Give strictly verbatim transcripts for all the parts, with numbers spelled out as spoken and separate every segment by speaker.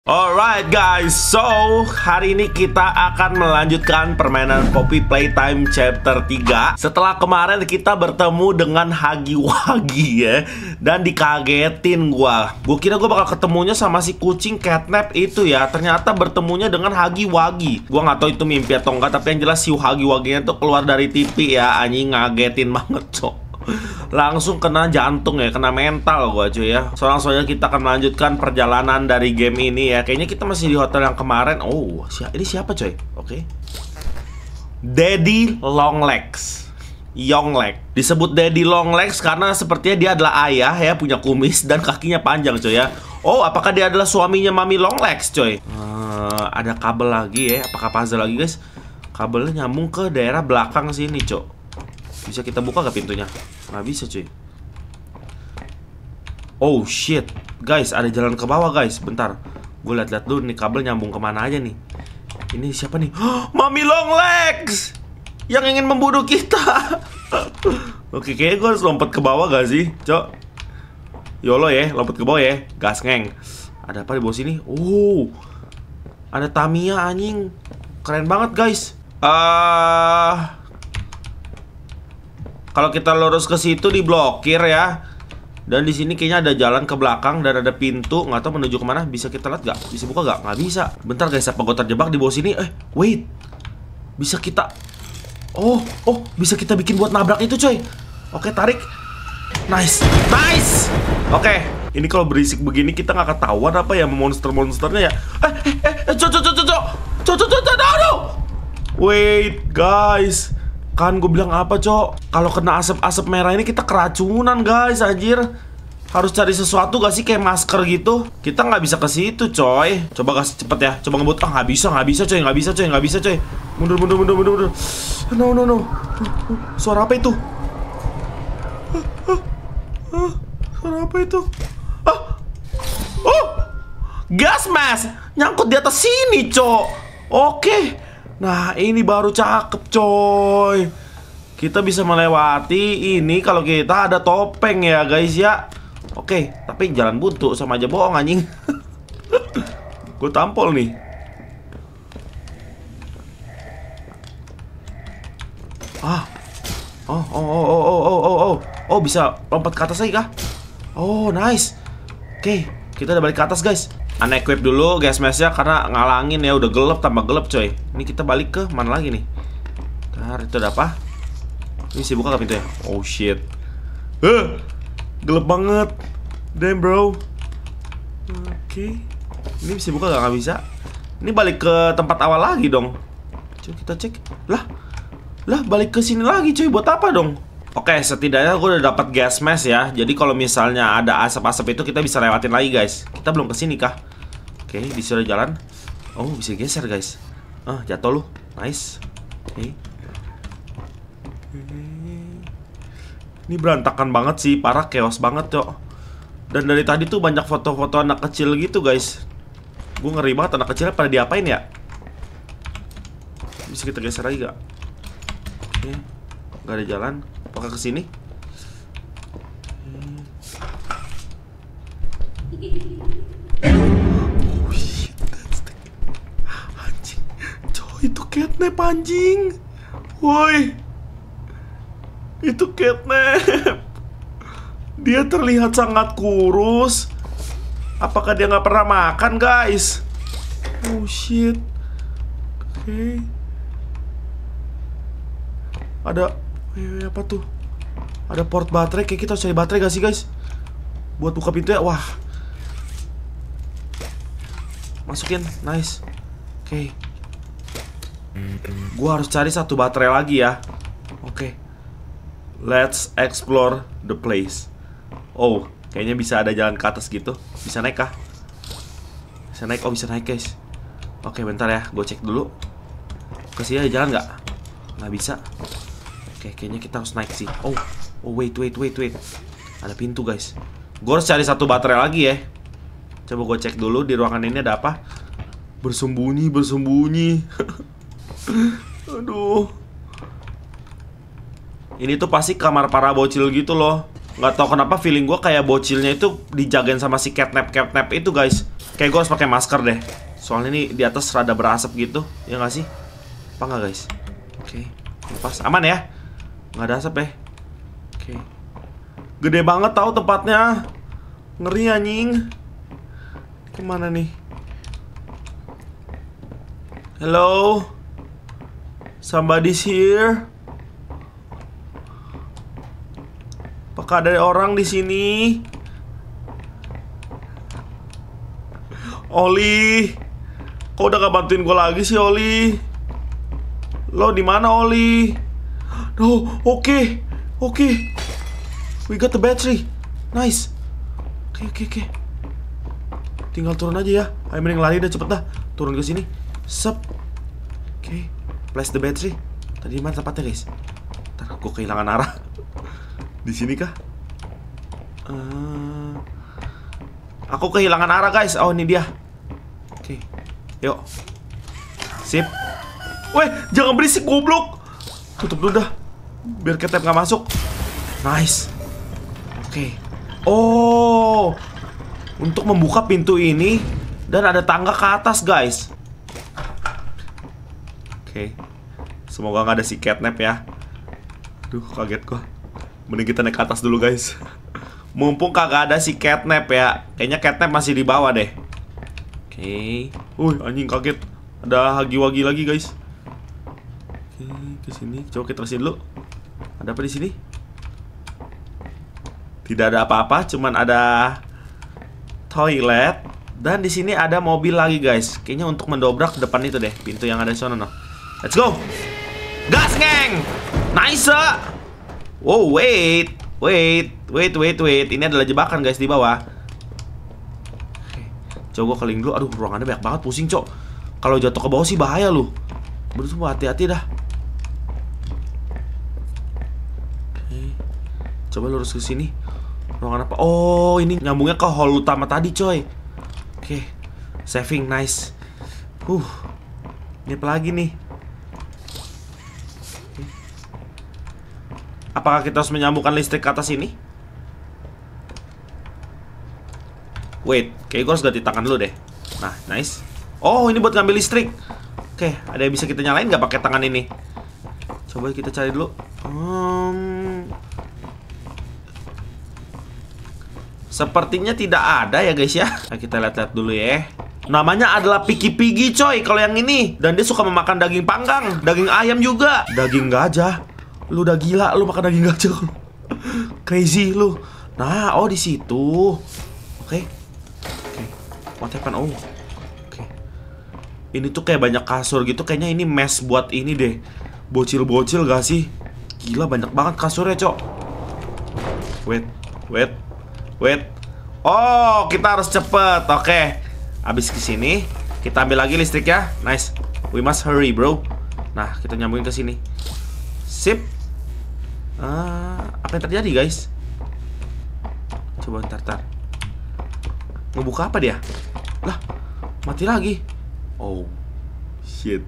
Speaker 1: Alright guys, so hari ini kita akan melanjutkan permainan Poppy Playtime Chapter tiga. Setelah kemarin kita bertemu dengan Huggy Wuggy ya, dan dikagetin gua. Gua kira gua bakal ketemunya sama si kucing catnap itu ya. Ternyata bertemunya dengan Huggy Wuggy. Gua nggak tahu itu mimpi atau enggak, tapi yang jelas si Huggy Wuggy-nya tuh keluar dari T V ya. Anjing, ngagetin banget cok. Langsung kena jantung ya, kena mental gua cuy ya. So langsung aja kita akan melanjutkan perjalanan dari game ini ya. Kayaknya kita masih di hotel yang kemarin. Oh, si ini siapa coy? Oke okay. Daddy Longlegs, Yongleg. Disebut Daddy Longlegs karena sepertinya dia adalah ayah ya, punya kumis dan kakinya panjang coy ya. Oh, apakah dia adalah suaminya Mami Longlegs coy? Uh, ada kabel lagi ya. Apakah puzzle lagi guys? Kabelnya nyambung ke daerah belakang sini cok. Bisa kita buka gak pintunya? Nggak bisa cuy. Oh shit. Guys, ada jalan ke bawah guys. Bentar, gue liat-liat dulu nih kabel nyambung kemana aja nih. Ini siapa nih? Oh, Mami Longlegs yang ingin membunuh kita. Oke, kayaknya gue harus lompat ke bawah gak sih cok? YOLO ya, lompat ke bawah ya. Gas ngeng. Ada apa di bawah sini? Oh, ada Tamiya anjing. Keren banget guys. Ah uh... Kalau kita lurus ke situ diblokir ya. Dan di sini kayaknya ada jalan ke belakang dan ada pintu. Nggak tahu menuju kemana. Bisa kita lihat nggak? Bisa buka nggak? Nggak bisa. Bentar guys, apa gue terjebak di bawah sini? Eh, wait. Bisa kita... Oh, oh, bisa kita bikin buat nabrak itu coy. Oke, tarik. Nice, nice. Oke, ini kalau berisik begini kita nggak ketahuan apa ya monster-monsternya ya. Eh, eh, eh, cok, cok, cok, cok, cok, cok, cok, cok, cok. Wait, guys. Kan gue bilang apa cok, kalau kena asap-asap merah ini kita keracunan guys, anjir. Harus cari sesuatu gak sih, kayak masker gitu. Kita nggak bisa ke situ coy. Coba kasih cepet ya, coba ngebut. Ah nggak bisa, nggak bisa coy, nggak bisa coy, nggak bisa coy. Mundur, mundur, mundur, mundur, mundur. No, no, no. Suara apa itu? Suara apa itu? Ah, oh, gas mask nyangkut di atas sini cok. Oke. Nah, ini baru cakep coy. Kita bisa melewati ini kalau kita ada topeng ya guys ya. Oke, tapi jalan buntu sama aja bohong anjing. Gue tampol nih. Ah. Oh, oh, oh, oh, oh, oh, oh, oh. Oh, bisa lompat ke atas lagi kah? Oh, nice. Oke, kita udah balik ke atas guys. Unequip dulu gas mask-nya karena ngalangin ya, udah gelap tambah gelap coy. Ini kita balik ke mana lagi nih? Bentar, itu ada apa? Ini sih buka gak pintunya? Oh shit. Huh, gelap banget. Damn bro. Oke, okay. Ini bisa buka gak? Gak bisa. Ini balik ke tempat awal lagi dong. Coba kita cek. Lah, lah balik ke sini lagi coy. Buat apa dong? Oke, setidaknya gue udah dapat gas mask ya. Jadi kalau misalnya ada asap-asap itu kita bisa lewatin lagi guys. Kita belum kesini kah? Oke, disuruh jalan. Oh, bisa geser guys. Ah, jatuh lu. Nice. Oke. Ini berantakan banget sih, parah, chaos banget cok. Dan dari tadi tuh banyak foto-foto anak kecil gitu guys. Gue ngeri banget, anak kecilnya pada diapain ya? Bisa kita geser lagi gak? Oke, gak ada jalan. Apakah ke sini? Oh shit, that's the... Anjing, coy, itu catnap anjing. Woi, itu catnap. Dia terlihat sangat kurus. Apakah dia nggak pernah makan guys? Oh shit. Oke, okay. Ada Eh, apa tuh? Ada port baterai, kayak kita harus cari baterai gak sih guys? Buat buka pintu ya, wah. Masukin, nice. Oke, okay. Gua harus cari satu baterai lagi ya. Oke, okay. Let's explore the place. Oh, kayaknya bisa ada jalan ke atas gitu. Bisa naik kah? Bisa naik, oh bisa naik guys. Oke, okay, bentar ya, gue cek dulu. Kesini ada jalan gak? Nggak bisa. Oke, kayaknya kita harus naik sih. Oh, oh wait, wait, wait, wait. Ada pintu guys. Gue harus cari satu baterai lagi ya. Coba gue cek dulu di ruangan ini ada apa. Bersembunyi, bersembunyi. Aduh. Ini tuh pasti kamar para bocil gitu loh. Nggak tahu kenapa feeling gue kayak bocilnya itu dijagain sama si catnap-catnap itu guys. Kayak gue harus pakai masker deh. Soalnya ini di atas rada berasap gitu. Ya nggak sih? Apa nggak guys? Oke, lepas. Aman ya? Nggak ada asap ya? Oke. Gede banget tahu tempatnya. Ngeri anjing. Kemana nih? Hello? Somebody's here? Apakah ada orang di sini? Oli, kok udah gak bantuin gue lagi sih Oli? Lo di mana Oli? Oh, oke, okay. oke. Okay. We got the battery. Nice. Oke, okay, oke, okay, oke. Okay. Tinggal turun aja ya. Ayo mending lari dah, cepet dah. Turun ke sini. Sep. Oke, okay. Place the battery. Tadi mana tempatnya guys? Ntar gue kehilangan arah. Di sini kah? Uh, aku kehilangan arah guys. Oh ini dia. Oke, okay. Yuk. Sip. Weh, jangan berisik goblok. Tutup dulu dah, biar ketep gak masuk. Nice. Oke, okay. Oh, untuk membuka pintu ini. Dan ada tangga ke atas guys. Oke, okay. Semoga gak ada si catnap ya. Duh, kaget gua. Mending kita naik ke atas dulu guys. Mumpung kagak ada si catnap ya. Kayaknya catnap masih di bawah deh. Oke, okay. Wih, anjing kaget. Ada hagi-wagi lagi guys. Oke, okay, ke sini. Coba kita terusin dulu. Ada apa di sini? Tidak ada apa-apa, cuman ada toilet. Dan di sini ada mobil lagi guys. Kayaknya untuk mendobrak depan itu deh, pintu yang ada di sana. No. Let's go. Gas geng. Nice. Wow, wait. Wait, wait, wait, wait. Ini adalah jebakan guys di bawah. Coba gue keliling dulu. Aduh, ruangannya banyak banget, pusing cok. Kalau jatuh ke bawah sih bahaya lu. Bener semua, hati-hati dah. Oke. Coba lurus ke sini. Ruangan apa? Oh, ini nyambungnya ke hall utama tadi coy. Oke, saving, nice. Huh. Ini apa lagi nih? Apakah kita harus menyambungkan listrik ke atas ini? Wait, kayak gue harus ganti tangan dulu deh. Nah, nice. Oh, ini buat ngambil listrik. Oke, ada yang bisa kita nyalain nggak pakai tangan ini? Coba kita cari dulu. Hmm, sepertinya tidak ada ya guys ya. Nah, kita lihat-lihat dulu ya. Namanya adalah Piki Pigi coy, kalau yang ini. Dan dia suka memakan daging panggang, daging ayam juga, daging gajah. Lu udah gila, lu makan daging gajah. Crazy lu. Nah, oh di situ. Oke. Oke. What happened? Oh. Oke. Ini tuh kayak banyak kasur gitu. Kayaknya ini mess buat ini deh. Bocil-bocil gak sih? Gila, banyak banget kasurnya, cok. Wait, wait, wait. Oh, kita harus cepet. Oke. Abis kesini, kita ambil lagi listrik ya. Nice. We must hurry, bro. Nah, kita nyambungin ke sini. Sip. Uh, apa yang terjadi, guys? Coba ntar, ntar. Ngebuka apa dia? Lah, mati lagi. Oh, shit.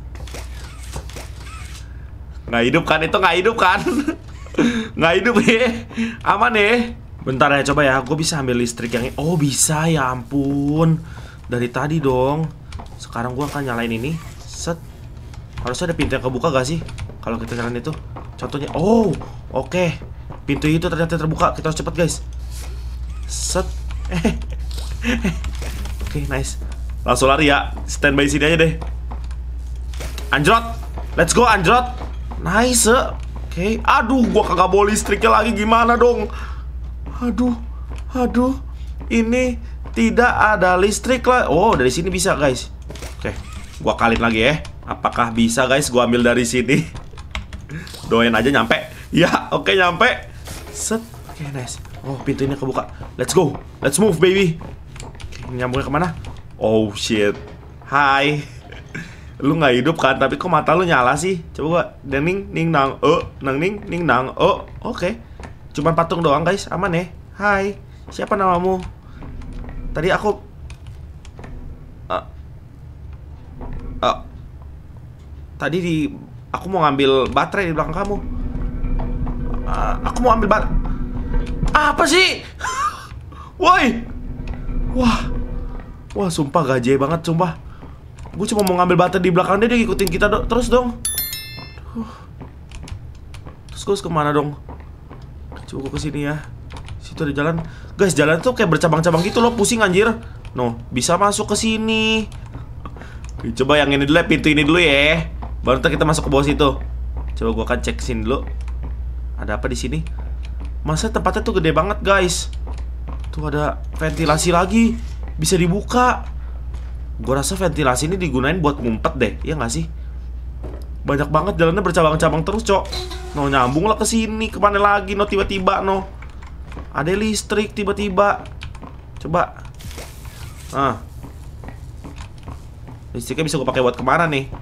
Speaker 1: Nggak hidup kan? Itu nggak hidup kan? Nggak hidup ya. Aman ya. Bentar ya, coba ya. Gue bisa ambil listrik yang ini. Oh, bisa, ya ampun. Dari tadi dong. Sekarang gue akan nyalain ini. Set. Harusnya ada pintu yang kebuka gak sih? Kalau kita jalan itu. Contohnya. Oh, oke okay. Pintu itu ternyata terbuka. Kita harus cepet guys. Set. Oke, okay, nice. Langsung lari ya. Standby sini aja deh. Anjrot. Let's go Anjrot. Nice. Oke, okay. Aduh, gua kagak bawa listriknya lagi. Gimana dong? Aduh. Aduh. Ini tidak ada listrik lah. Oh, dari sini bisa guys. Oke, okay. Gua kaliin lagi ya. Apakah bisa guys? Gua ambil dari sini. Doain aja nyampe. Ya, oke okay, nyampe. Set. Oke, okay, nice. Oh, pintu ini kebuka. Let's go. Let's move, baby. Oke, okay, nyambungnya kemana? Oh, shit. Hai. Lu nggak hidup kan? Tapi kok mata lu nyala sih? Coba gua. Ning, ning, nang. Oh, nang, ning, ning, nang. Oh, oke. Okay. Cuman patung doang, guys. Aman ya? Hai. Siapa namamu? Tadi aku... Uh, uh, tadi di... Aku mau ngambil baterai di belakang kamu. Uh, aku mau ambil bat... Apa sih? Woi. Wah. Wah, sumpah gaje banget, sumpah. Gue cuma mau ngambil baterai di belakang dia, dia ngikutin kita do terus dong. Uh. Terus gue kemana dong? Coba gue kesini ya. Situ ada jalan. Guys, jalan tuh kayak bercabang-cabang gitu loh, pusing anjir. No, bisa masuk ke sini. Coba yang ini dulu ya, pintu ini dulu ya. Baru ntar kita masuk ke bawah situ. Coba gue akan cek sini dulu. Ada apa di sini? Masa tempatnya tuh gede banget, guys. Tuh ada ventilasi lagi. Bisa dibuka. Gue rasa ventilasi ini digunain buat ngumpet deh, ya nggak sih? Banyak banget jalannya bercabang-cabang terus, cok. No, nyambung lah ke sini. Kemana lagi, no, tiba-tiba, no. Ada listrik tiba-tiba. Coba. Ah. Listriknya bisa gue pakai buat kemana nih?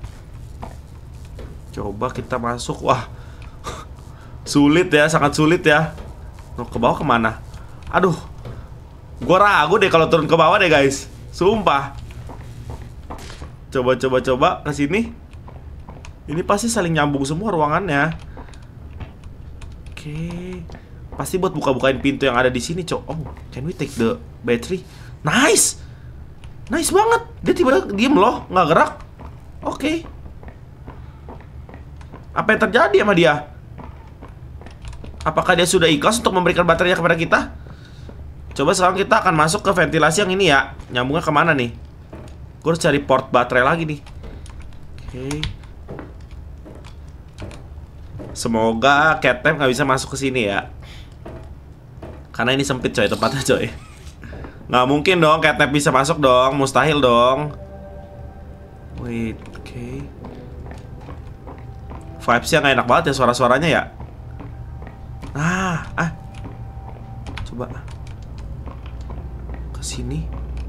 Speaker 1: Coba kita masuk. Wah. Sulit ya, sangat sulit ya. No, ke bawah kemana? Aduh. Gue ragu deh kalau turun ke bawah deh, guys. Sumpah. Coba coba coba ke sini. Ini pasti saling nyambung semua ruangannya. Oke. Pasti buat buka-bukain pintu yang ada di sini, cok. Oh, can we take the battery? Nice. Nice banget. Dia tiba-tiba diem loh, nggak gerak. Oke. Apa yang terjadi sama dia? Apakah dia sudah ikhlas untuk memberikan baterainya kepada kita? Coba sekarang kita akan masuk ke ventilasi yang ini ya. Nyambungnya kemana nih? Gue harus cari port baterai lagi nih. Oke. Semoga Catnap nggak bisa masuk ke sini ya. Karena ini sempit coy tempatnya coy. Nggak mungkin dong Catnap bisa masuk dong. Mustahil dong. Wait, oke okay. Vibesnya nggak enak banget ya suara-suaranya ya. Ah, ah. Coba ke sini.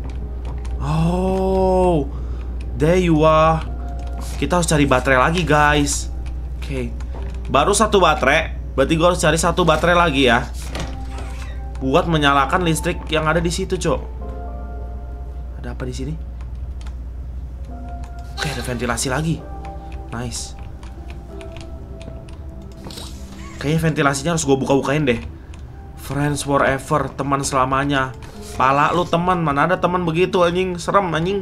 Speaker 1: Oh, there you are. Kita harus cari baterai lagi guys. Oke okay. Baru satu baterai. Berarti gue harus cari satu baterai lagi ya, buat menyalakan listrik yang ada di situ, cok. Ada apa di sini? Oke, ada ventilasi lagi. Nice. Kayaknya ventilasinya harus gue buka-bukain deh. Friends forever, teman selamanya. Pala lu teman, mana ada teman begitu anjing, serem anjing.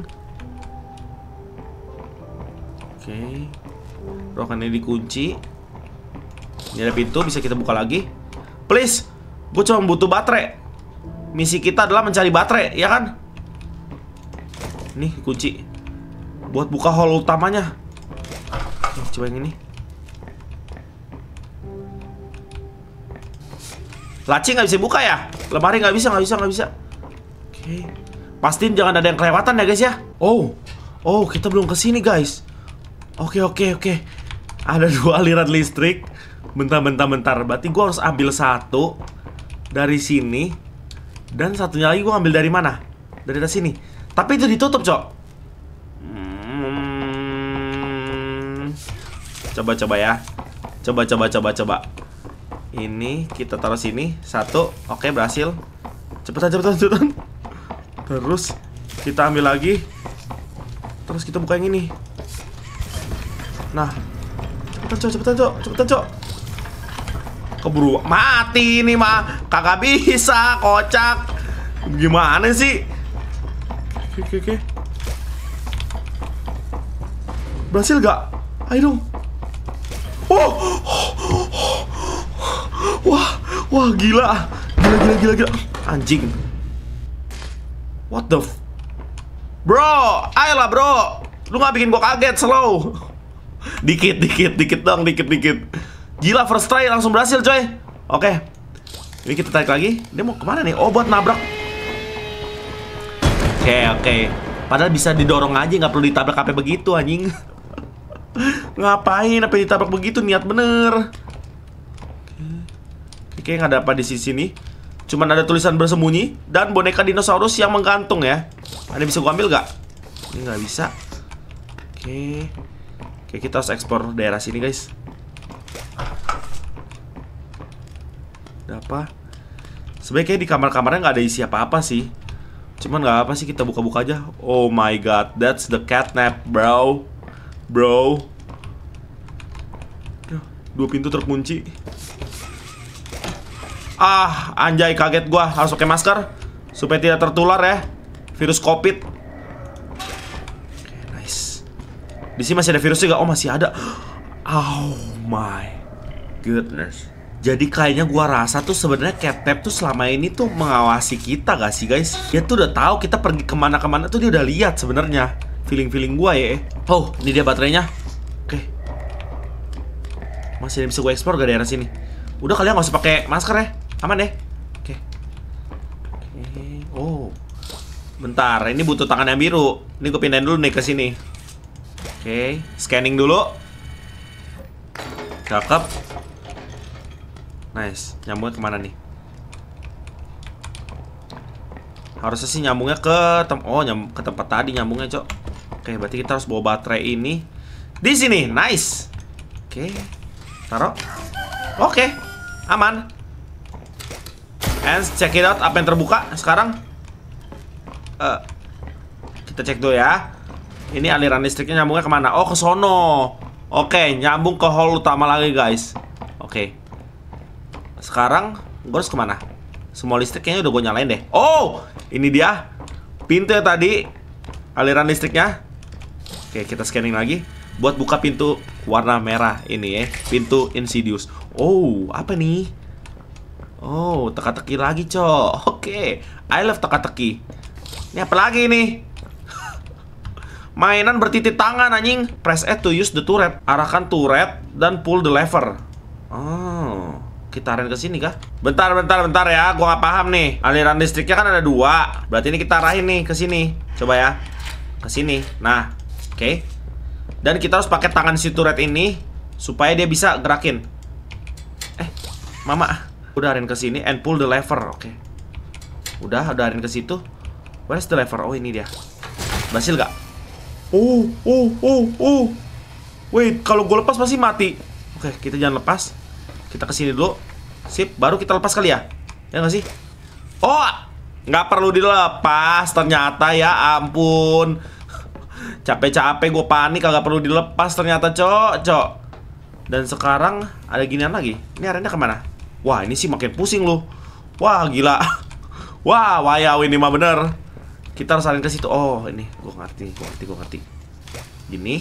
Speaker 1: Oke. Ruangan ini dikunci. Ini ada pintu, bisa kita buka lagi. Please. Gue cuma butuh baterai. Misi kita adalah mencari baterai, ya kan? Nih, kunci buat buka hall utamanya. Oke, coba yang ini. Laci nggak bisa buka ya? Lemari nggak bisa, nggak bisa, nggak bisa. Oke. Pastiin jangan ada yang kelewatan ya guys ya. Oh, oh kita belum kesini guys. Oke, oke, oke. Ada dua aliran listrik. Bentar, bentar, bentar. Berarti gue harus ambil satu dari sini, dan satunya lagi gue ambil dari mana? Dari atas sini. Tapi itu ditutup, cok. Hmm. Coba, coba ya. Coba, coba, coba, coba. Ini kita taruh sini. Satu. Oke, berhasil. Cepetan, cepetan, cepetan. Terus kita ambil lagi. Terus kita buka yang ini. Nah. Cepetan, cok, cepetan, cok. Cepetan, cok. Keburu mati ini mah. Kagak bisa, kocak. Gimana sih? Oke, oke, oke. Berhasil gak? Ayo dong. Oh. Wah, wah gila. Gila, gila, gila, gila. Anjing. What the f... Bro, ayolah bro. Lu gak bikin gua kaget, slow. Dikit, dikit, dikit dong, dikit, dikit. Gila, first try langsung berhasil coy. Oke. Ini kita tarik lagi. Dia mau kemana nih? Oh, buat nabrak. Oke, oke. Padahal bisa didorong aja, nggak perlu ditabrak sampai begitu anjing. Ngapain apa ditabrak begitu, niat bener. Oke. Oke, nggak ada apa di sini. Cuman ada tulisan bersembunyi dan boneka dinosaurus yang menggantung ya. Ada bisa gua ambil gak? Ini nggak bisa. Oke. Oke, kita harus ekspor daerah sini guys. Ada apa? Sebaiknya di kamar-kamarnya nggak ada isi apa-apa sih. Cuman nggak apa sih, kita buka-buka aja. Oh my god, that's the catnap, bro. Bro. Dua pintu terkunci. Ah, anjay, kaget gua. Harus pakai masker supaya tidak tertular ya. Virus COVID. Oke, nice. Di sini masih ada virus juga. Oh, masih ada. Oh my goodness. Jadi kayaknya gua rasa tuh sebenarnya Catnap tuh selama ini tuh mengawasi kita gak sih guys? Dia tuh udah tahu kita pergi kemana-kemana tuh dia udah lihat sebenarnya. Feeling-feeling gua ya. Oh, ini dia baterainya. Oke. Masih bisa gue explore gak daerah sini? Udah kalian gak usah pakai masker ya. Aman deh. Oke. Oke. Oh. Bentar, ini butuh tangan yang biru. Ini gue pindahin dulu nih ke sini. Oke, scanning dulu. Cakep. Nice, nyambungnya kemana nih? Harusnya sih nyambungnya ke tem oh nyam ke tempat tadi nyambungnya, Cok. Oke, berarti kita harus bawa baterai ini di sini. Nice. Oke, taruh. Oke, aman. And check it out, apa yang terbuka sekarang? Uh, kita cek dulu ya. Ini aliran listriknya nyambungnya kemana? Oh, ke sono. Oke, nyambung ke hall utama lagi, guys. Oke. Sekarang gue harus kemana? Semua listrik kayaknya udah gue nyalain deh. Oh, ini dia pintu yang tadi, aliran listriknya. Oke, kita scanning lagi buat buka pintu warna merah ini ya. Pintu Insidious. Oh, apa nih? Oh, teka-teki lagi, Cok. Oke, I love teka-teki. Ini apa lagi nih? Mainan bertitik tangan anjing. Press E to use the turret. Arahkan turret dan pull the lever. Oh, kita arahin ke sini kah? Bentar, bentar, bentar ya. Gua nggak paham nih. Aliran listriknya kan ada dua. Berarti ini kita arahin nih ke sini. Coba ya. Ke sini. Nah, oke. Okay. Dan kita harus pakai tangan si turret ini supaya dia bisa gerakin. Eh, Mama. Udah arahin ke sini and pull the lever. Oke. Okay. Udah, udah arahin ke situ. Where's the lever? Oh, ini dia. Berhasil gak? Oh, oh, oh, oh. Wait, kalau gue lepas pasti mati. Oke, okay, kita jangan lepas. Kita kesini dulu. Sip, baru kita lepas kali ya. Ya nggak sih? Oh, nggak perlu dilepas. Ternyata ya ampun. Capek-capek gue panik. Nggak perlu dilepas ternyata, Cok, Cok. Dan sekarang ada ginian lagi. Ini arahnya kemana? Wah, ini sih makin pusing loh. Wah, gila. Wah, wayau ini mah bener. Kita harus arahin ke situ. Oh, ini gue ngerti, gue ngerti, gue ngerti. Gini.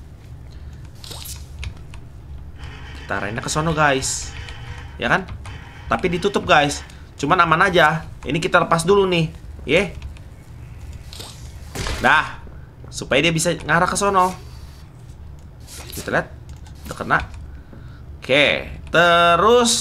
Speaker 1: Kita arahinnya ke sono, guys. Ya kan? Tapi ditutup, guys. Cuman aman aja. Ini kita lepas dulu nih. Ye. Dah. Supaya dia bisa ngarah ke sono. Kita lihat. Udah kena. Oke. Terus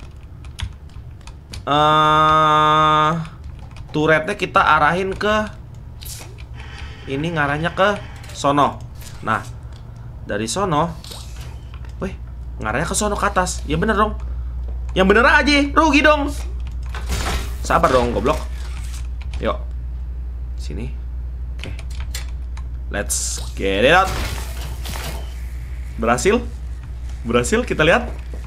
Speaker 1: Eh uh, turretnya kita arahin ke ini, ngarahnya ke sono. Nah, dari sono, weh, ngarahnya ke sono ke atas. Ya bener dong. Yang bener aja, rugi dong. Sabar dong, goblok. Yuk, sini. Oke, let's get it out. Berhasil? Berhasil, kita lihat.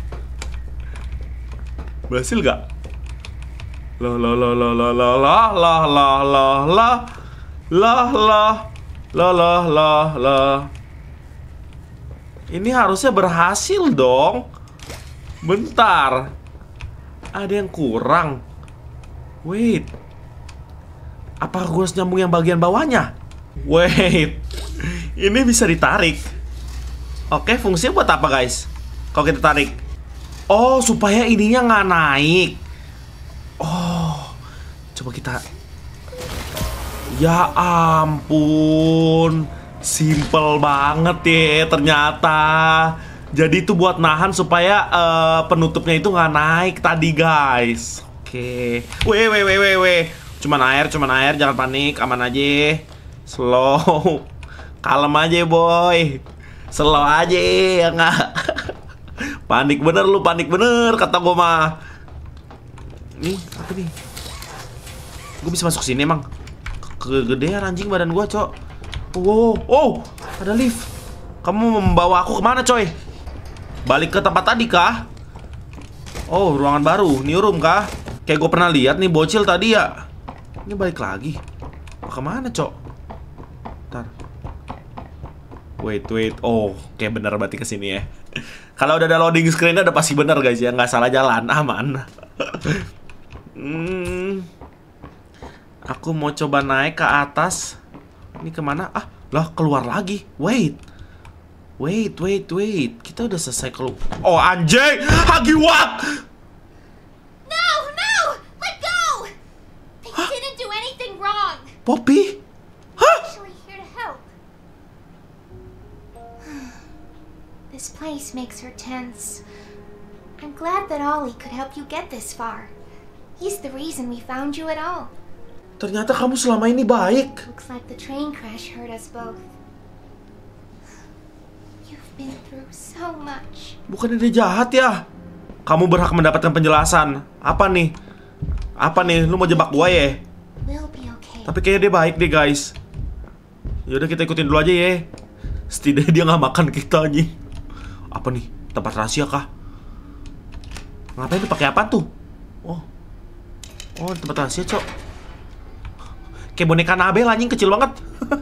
Speaker 1: Berhasil gak? Loh, loh, loh, loh, loh, loh, loh, loh, loh, loh, loh, loh, loh, loh, loh, loh, loh. Ini harusnya berhasil dong. Bentar, ada yang kurang. Wait, apa gue harus nyambung yang bagian bawahnya? Wait, ini bisa ditarik. Oke, fungsinya buat apa, guys? Kalau kita tarik, oh, supaya ininya nggak naik. Oh, coba kita. Ya ampun, simple banget ya ternyata. Jadi itu buat nahan supaya uh, penutupnya itu nggak naik tadi, guys. Oke, weh weh weh weh weh. Cuman air, cuman air, jangan panik, aman aja. Slow, kalem aja boy. Slow aja ya nggak. Panik bener lu, panik bener kata gue mah. Nih, apa nih? Gue bisa masuk sini emang. Kegedean anjing badan gue, Cok. Wow, oh, ada lift. Kamu membawa aku kemana, coy? Balik ke tempat tadi kah? Oh, ruangan baru, new room kah? Kayak gue pernah lihat nih bocil tadi ya. Ini balik lagi. Oh, kemana, Cok? Ntar. Wait, wait. Oh, kayak bener berarti kesini ya. Kalau udah ada loading screen udah pasti bener, guys ya. Nggak salah jalan, aman. Hmm. Aku Aku mau coba naik ke atas. Ini kemana? Ah, lah keluar lagi. Wait. Wait, wait, wait. Kita udah selesai keluar. Oh anjing, Huggy Wugg.
Speaker 2: No, no, let go. They huh? didn't do anything wrong.
Speaker 1: Poppy? Hah?
Speaker 2: Actually here to help. This place makes her tense. I'm glad that Ollie could help you get this far. He's the reason we found you at all.
Speaker 1: Ternyata kamu selama ini baik.
Speaker 2: Looks like the train crash hurt us both. You've been through so much.
Speaker 1: Bukannya dia jahat ya? Kamu berhak mendapatkan penjelasan. Apa nih? Apa nih? Lu mau jebak gua ya?
Speaker 2: We'll be okay.
Speaker 1: Tapi kayaknya dia baik deh guys. Yaudah kita ikutin dulu aja ya. Setidaknya dia nggak makan kita aja. Apa nih? Tempat rahasia kah? Ngapain dipakai apa tuh? Oh, oh tempat rahasia cok. Kayak boneka Nabel anjing, kecil banget.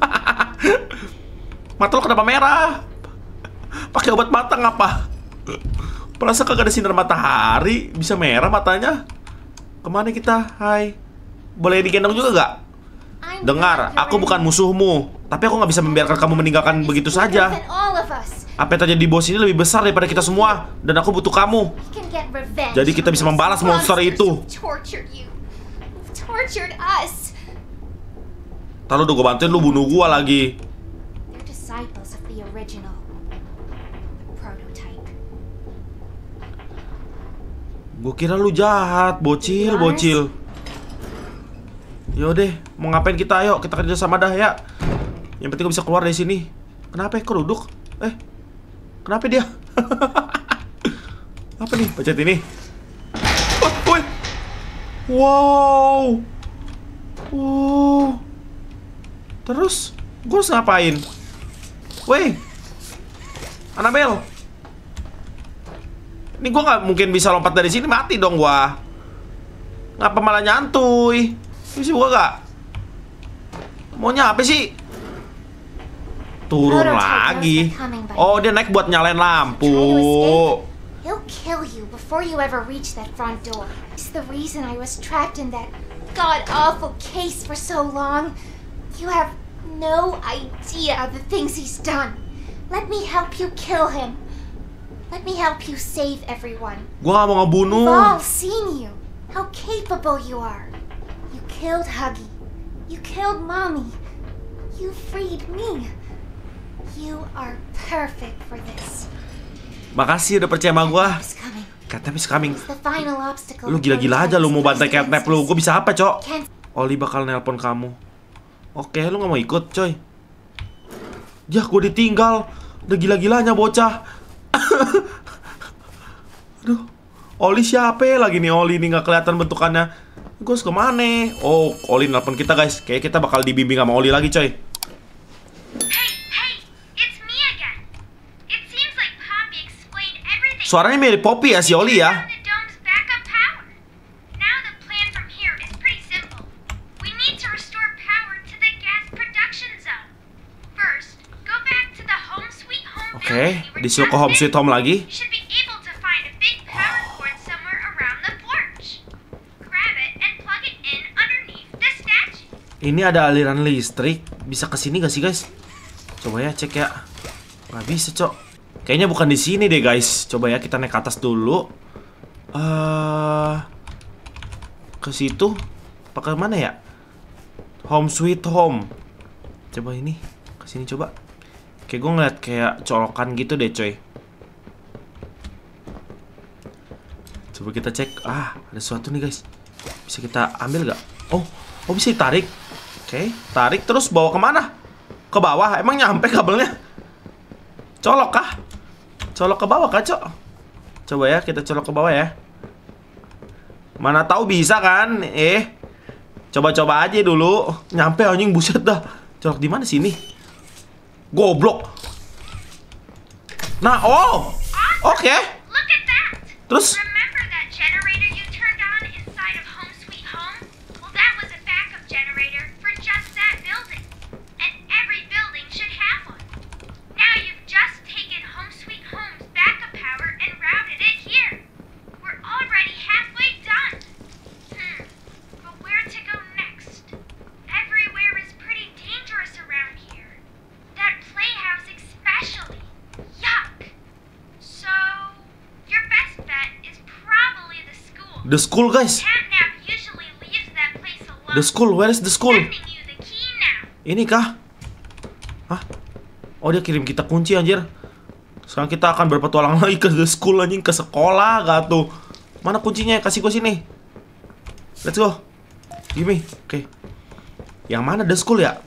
Speaker 1: Mata lo kenapa merah? Pakai obat mata ngapa? Perasa kagak ada sinar matahari bisa merah matanya. Kemana kita? Hai. Boleh digendong juga gak? Dengar, aku bukan musuhmu, tapi aku gak bisa membiarkan kamu meninggalkan begitu saja. Apa yang terjadi di bos ini lebih besar daripada kita semua, dan aku butuh kamu. Jadi kita bisa membalas monster itu. Tahu udah gue bantuin, lu bunuh gue lagi. Gue kira lu jahat, bocil, bocil. Yaudah, mau ngapain kita? Ayo, kita kerja sama dah ya. Yang penting gue bisa keluar dari sini. Kenapa ya? Kok duduk? Eh, kenapa dia? Apa nih? Pencet ini. Oh, woi. Wow. Wow. Terus, gue harus ngapain? Woi, Annabelle. Ini gue nggak mungkin bisa lompat dari sini, mati dong gue. Ngapa malah nyantuy? Bisa gue gak? Maunya apa sih? Turun lagi. Oh, dia naik buat nyalain lampu.
Speaker 2: He'll kill you before you ever reach that front door. It's the reason I was trapped in that god-awful case for so long. You have no idea of the things he's done. Let me help you kill him. Let me help you save everyone.
Speaker 1: Gua gak mau ngebunuh.
Speaker 2: We've all seen you. How capable you are. You killed Huggy. You killed Mommy. You freed me. You are perfect for this.
Speaker 1: Makasih udah percaya sama gua. Catnap is coming. Lu gila-gila aja lu mau bantai Catnap lu. Gua bisa apa, Cok? Oli bakal nelpon kamu. Oke, lu gak mau ikut, coy. Yah, gua ditinggal. Udah gila-gilanya bocah. Aduh. Oli siapa lagi nih? Oli nih gak kelihatan bentukannya. Gue harus kemana? Oh, Oli nelpon kita guys. Kayak kita bakal dibimbing sama Oli lagi coy. Suaranya mirip Poppy ya si Oli ya. Oke, okay, disuruh ke Home Sweet Home lagi. Ini ada aliran listrik. Bisa kesini gak sih guys? Coba ya cek ya. Nggak bisa cok. Kayaknya bukan di sini deh guys. Coba ya kita naik ke atas dulu. Uh, ke situ. Pakai mana ya? Home Sweet Home. Coba ini. Kesini coba. Kayak gue ngeliat kayak colokan gitu deh coy. Coba kita cek. Ah, ada sesuatu nih guys. Bisa kita ambil gak? Oh, oh bisa ditarik. Oke, okay, tarik terus bawa kemana? Ke bawah? Emang nyampe kabelnya? Colok kah? Colok ke bawah kah, Cok? Coba ya, kita colok ke bawah ya. Mana tahu bisa kan? Eh, coba-coba aja dulu. Nyampe anjing, buset dah. Colok di mana sini? Goblok. Nah, oh, oke. Okay. Terus? The school, guys. The school, where is the school? Ini kah? Hah? Oh, dia kirim kita kunci anjir. Sekarang kita akan berpetualang lagi ke the school anjing, ke sekolah gak tuh. Mana kuncinya? Kasih gue sini. Let's go. Gimme. Oke. Okay. Yang mana the school ya?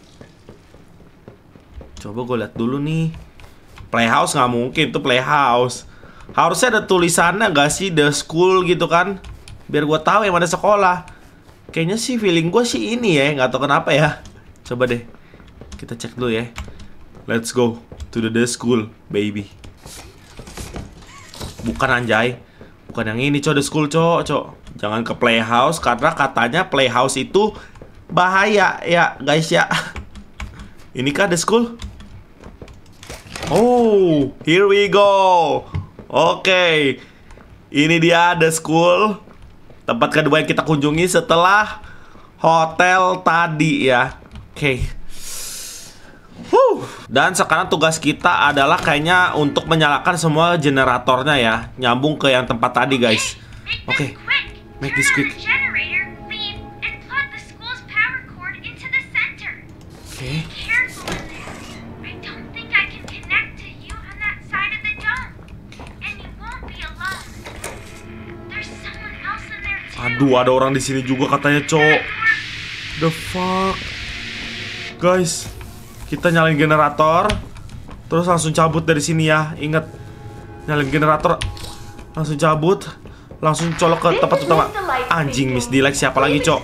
Speaker 1: Coba gue lihat dulu nih. Playhouse nggak mungkin tuh playhouse. Harusnya ada tulisannya gak sih the school gitu kan? Biar gue tahu yang mana sekolah. Kayaknya sih feeling gue sih ini ya, nggak tahu kenapa ya. Coba deh, kita cek dulu ya. Let's go to the, the school, baby. Bukan anjay, bukan yang ini, cok, the school, cok, cok. Jangan ke playhouse karena katanya playhouse itu bahaya ya, guys ya. Ini kah the school? Oh, here we go. Oke, okay. Ini dia the school. Tempat kedua yang kita kunjungi setelah hotel tadi ya. Oke. Okay. Huh. Dan sekarang tugas kita adalah kayaknya untuk menyalakan semua generatornya ya. Nyambung ke yang tempat tadi, guys. Oke. Okay. Make this quick. Oke. Okay. Aduh, ada orang di sini juga katanya, cok. The fuck, guys. Kita nyalain generator, terus langsung cabut dari sini ya. Ingat, nyalain generator, langsung cabut, langsung colok ke tempat utama. Anjing, Miss Delight siapa lagi, cok?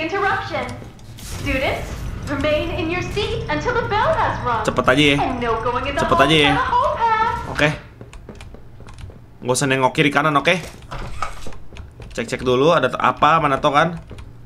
Speaker 1: Cepet aja ya, cepet aja ya. Oke, nggak usah nengok kiri kanan, oke? Cek-cek dulu ada apa, mana tau kan?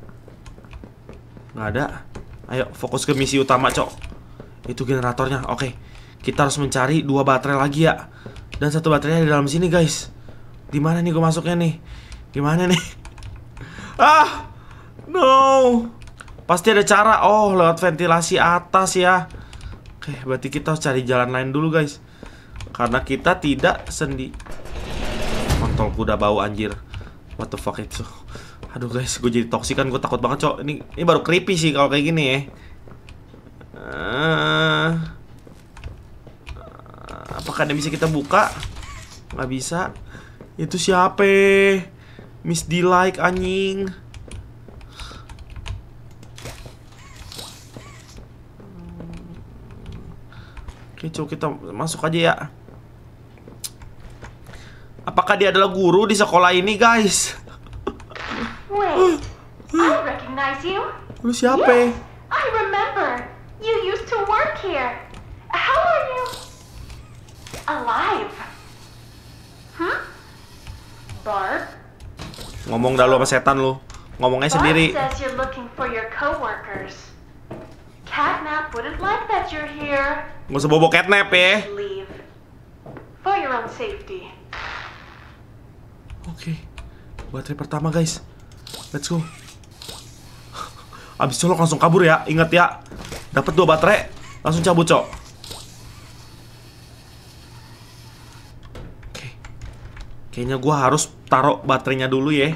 Speaker 1: Nggak ada. Ayo fokus ke misi utama, cok. Itu generatornya. Oke, kita harus mencari dua baterai lagi ya. Dan satu baterainya di dalam sini, guys. Di mana nih gue masuknya nih? Gimana nih? Ah, no. Pasti ada cara. Oh, lewat ventilasi atas ya. Oke, berarti kita harus cari jalan lain dulu, guys. Karena kita tidak sendi. Kontol kuda bau anjir. What the fuck itu? Aduh guys, gue jadi toksik kan, gue takut banget, cok. Ini ini baru creepy sih kalau kayak gini ya. Uh, apakah ada bisa kita buka? Nggak bisa. Itu siapa? Miss Delight anjing. Oke, cok, kita masuk aja ya. Apakah dia adalah guru di sekolah ini, guys?
Speaker 3: Wait, I recognize you.
Speaker 1: Lu siapa?
Speaker 3: Yes, I remember. You used to work here. How are you? Alive? Hmm? Barb?
Speaker 1: Ngomong dah lu sama setan lu. Ngomongnya sendiri.
Speaker 3: Barb says you're looking for your coworkers. Catnap wouldn't like that you're here.
Speaker 1: Nggak usah bobo catnap ya.
Speaker 3: Leave. For your own safety.
Speaker 1: Oke, okay. Baterai pertama, guys. Let's go. Abis colok langsung kabur ya. Ingat ya, dapat dua baterai langsung cabut, cok. Oke, okay. Kayaknya gua harus taruh baterainya dulu ya.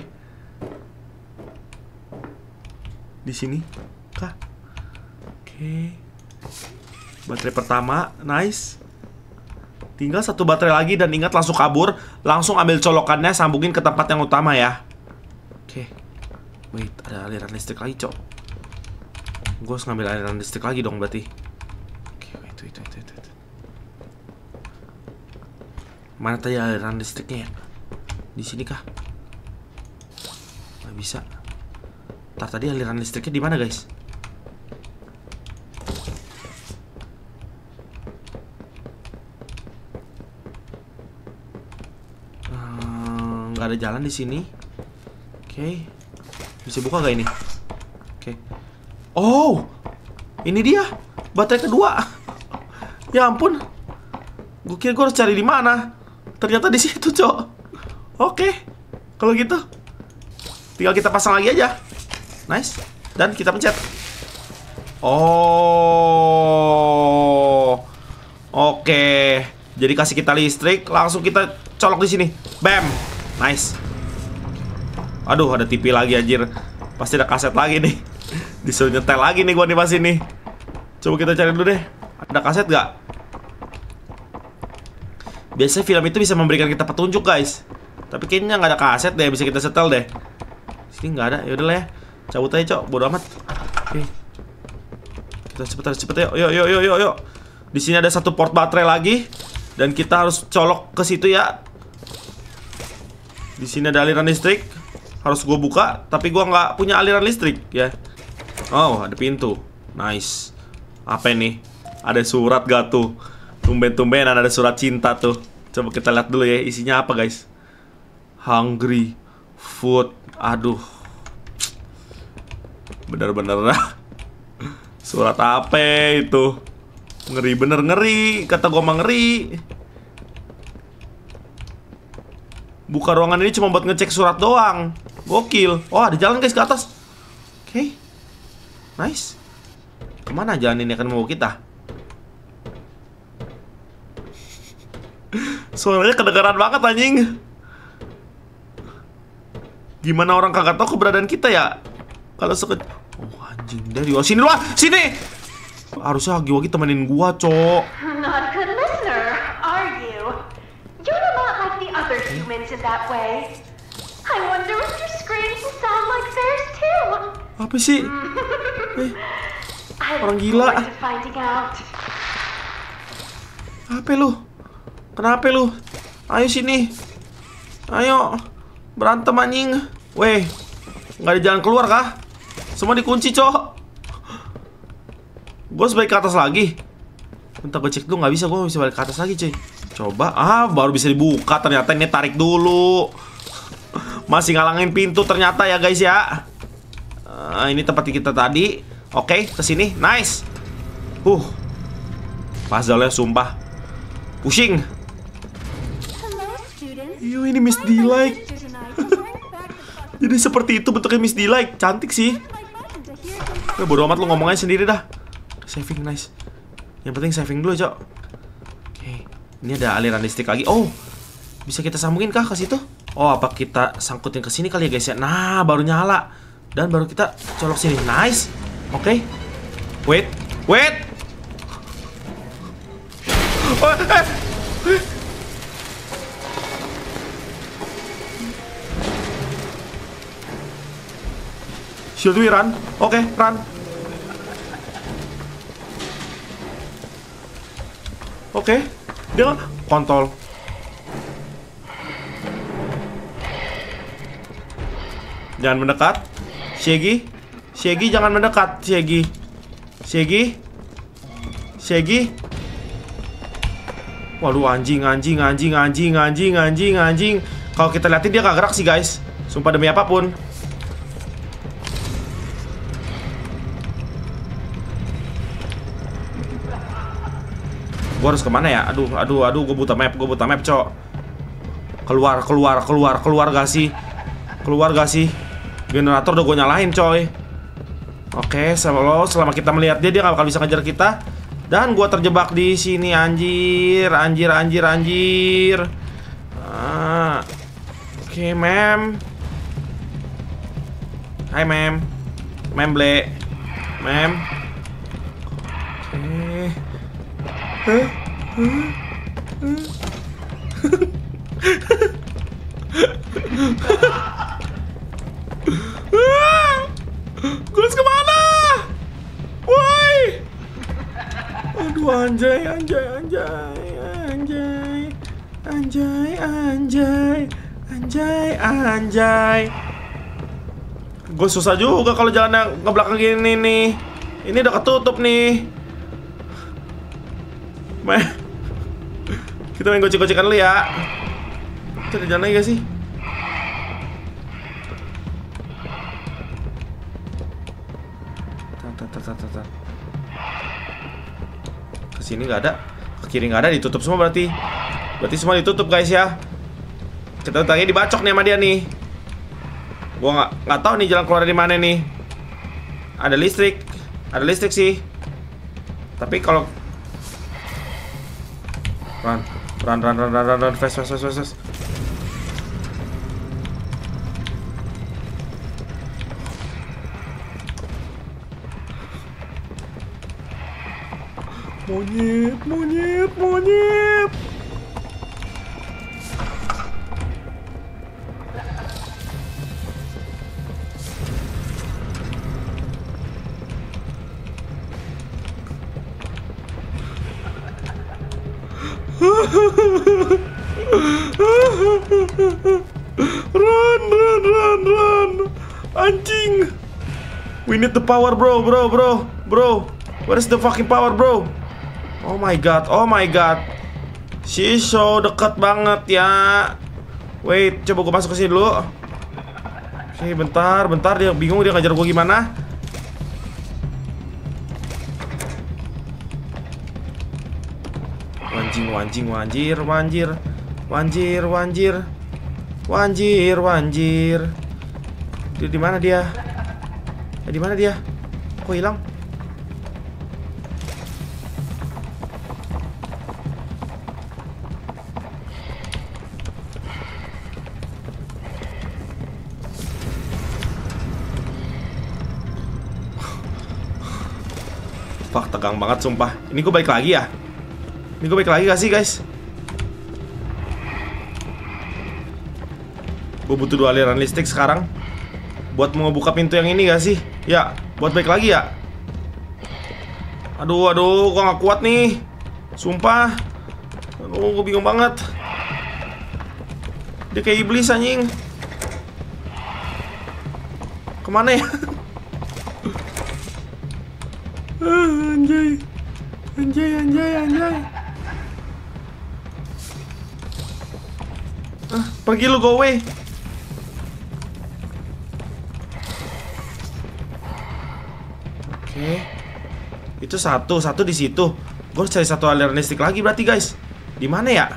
Speaker 1: Di sini kah? Oke, okay. Baterai pertama, nice. Tinggal satu baterai lagi dan ingat langsung kabur. Langsung ambil colokannya, sambungin ke tempat yang utama ya. Oke. Wait, ada aliran listrik lagi, cok. Gue harus ngambil aliran listrik lagi dong berarti. Oke, wait, wait, wait, wait, wait. Mana tadi aliran listriknya ya? Di sini kah? Nggak bisa. Ntar tadi aliran listriknya di mana, guys? Nggak ada jalan di sini. Oke, okay. Bisa buka gak ini? Oke. Okay. Oh, ini dia baterai kedua. Ya ampun, gue kira gue harus cari di mana. Ternyata di situ, cok. Oke, okay. Kalau gitu, tinggal kita pasang lagi aja. Nice. Dan kita pencet. Oh, oke. Okay. Jadi kasih kita listrik, langsung kita colok di sini. Bam. Nice. Aduh, ada T V lagi anjir. Pasti ada kaset lagi nih. Disuruh nyetel lagi nih gua nih pas ini. Coba kita cari dulu deh. Ada kaset gak? Biasanya film itu bisa memberikan kita petunjuk guys. Tapi kayaknya nggak ada kaset deh, bisa kita setel deh. Sini nggak ada, yaudah lah ya. Cabut aja cok, bodo amat. Oke. Kita cepet cepet yuk, yuk yuk yuk yuk yuk. Di sini ada satu port baterai lagi dan kita harus colok ke situ ya. Di sini ada aliran listrik. Harus gue buka, tapi gue nggak punya aliran listrik ya. Oh, ada pintu. Nice. Apa ini? Ada surat gak tuh? Tumben-tumbenan ada surat cinta tuh. Coba kita lihat dulu ya, isinya apa guys. Hungry food. Aduh. Bener-bener. Surat apa itu? Ngeri bener ngeri. Kata gue mah ngeri. Buka ruangan ini cuma buat ngecek surat doang. Gokil. Oh, ada jalan guys ke atas. Oke okay. Nice. Kemana jalan ini akan membawa kita? Suaranya kedengaran banget anjing. Gimana orang kagak tahu keberadaan kita ya? Kalau seket... Oh anjing, dari oh, sini lu ah, sini. Harusnya Hagi-Wagi temenin gua, Cok.
Speaker 3: Not a good listener, are you? You're not like the other humans in that way. I wonder if your screams will sound like theirs too.
Speaker 1: Apa sih? Eh, orang gila. Apa lu? Kenapa lu? Ayo sini. Ayo. Berantem anjing. Weh, nggak ada jalan keluar kah? Semua dikunci, Cok. Gue harus balik ke atas lagi. Bentar gue cek dulu, nggak bisa, gue bisa balik ke atas lagi cuy. Coba, ah baru bisa dibuka. Ternyata ini tarik dulu. Masih ngalangin pintu ternyata ya guys ya. uh, Ini tempat kita tadi. Oke, kesini, nice. Uh, puzzle-nya sumpah pusing. Iyo, ini Miss Delight. Jadi seperti itu bentuknya Miss Delight. Cantik sih. Ya bodo amat lu ngomongnya sendiri dah. Saving, nice. Yang penting saving dulu, Cok. Oke, ini ada aliran listrik lagi. Oh, bisa kita sambungin kah ke situ? Oh, apa kita sangkutin ke sini kali ya, guys ya? Nah, baru nyala. Dan baru kita colok sini. Nice. Oke. Wait. Wait. Oh, eh. Should we run? Oke, run. Oke, dia kontol. Jangan mendekat, Shaggy. Shaggy jangan mendekat, Shaggy. Shaggy. Shaggy. Waduh, anjing, anjing, anjing, anjing, anjing, anjing, anjing. Kalau kita liatin dia gak gerak sih guys. Sumpah demi apapun. Gue harus kemana ya? Aduh, aduh, aduh, gue buta map, gue buta map, Cok. Keluar, keluar, keluar, keluar gak sih? Keluar gak sih? Generator udah gue nyalain, coy. Oke, selama, selama kita melihat dia, dia gak bakal bisa ngejar kita. Dan gue terjebak di sini, anjir, anjir, anjir, anjir. Ah. Oke, mem. Hai, mem. Mem, ble. Mem. Oke. Huh? Huh? Huh? Gue harus kemana? Woi! Aduh, anjay, anjay, anjay, anjay, anjay, anjay, anjay, anjay. Gue susah juga kalau jalan ngebelakang gini nih. Ini udah ketutup nih. Kita main gocek-gocekan dulu ya. Kita ada jalan lagi gak sih? Kesini nggak ada, ke kiri nggak ada, ditutup semua berarti. Berarti semua ditutup guys ya. Kita tadi dibacok nih sama dia nih. Gua nggak nggak tahu nih jalan keluar di mana nih. Ada listrik, ada listrik sih. Tapi kalau Run, run, run, run, run, run, run, fast, fast, fast, fast, fast. Monyet, monyet, monyet. Run, run, run, run. Anjing. We need the power, bro, bro, bro, bro. Where is the fucking power, bro? Oh my god, oh my god. Si so dekat banget ya. Wait, coba gue masuk ke sini dulu. Oke, bentar, bentar, dia bingung dia ngajar gue gimana. Wanjing, wanjing, wanjir, wanjir, wanjir, wanjir, wanjir, wanjir. Dia di mana dia? Eh, di mana dia? Kok hilang? Fuck, tegang banget sumpah. Ini gue balik lagi ya? Ini gue balik lagi gak sih guys? Gue butuh dua aliran listrik sekarang buat mau buka pintu yang ini gak sih? Ya, buat balik lagi ya? Aduh, aduh, gue gak kuat nih. Sumpah. Aduh, gue bingung banget. Dia kayak iblis anjing. Kemana ya? Anjay. Anjay, anjay, anjay. Ah, pergi lu, go away. Oke. Itu satu, satu di situ. Gue harus cari satu aliran listrik lagi berarti, guys. Di mana ya?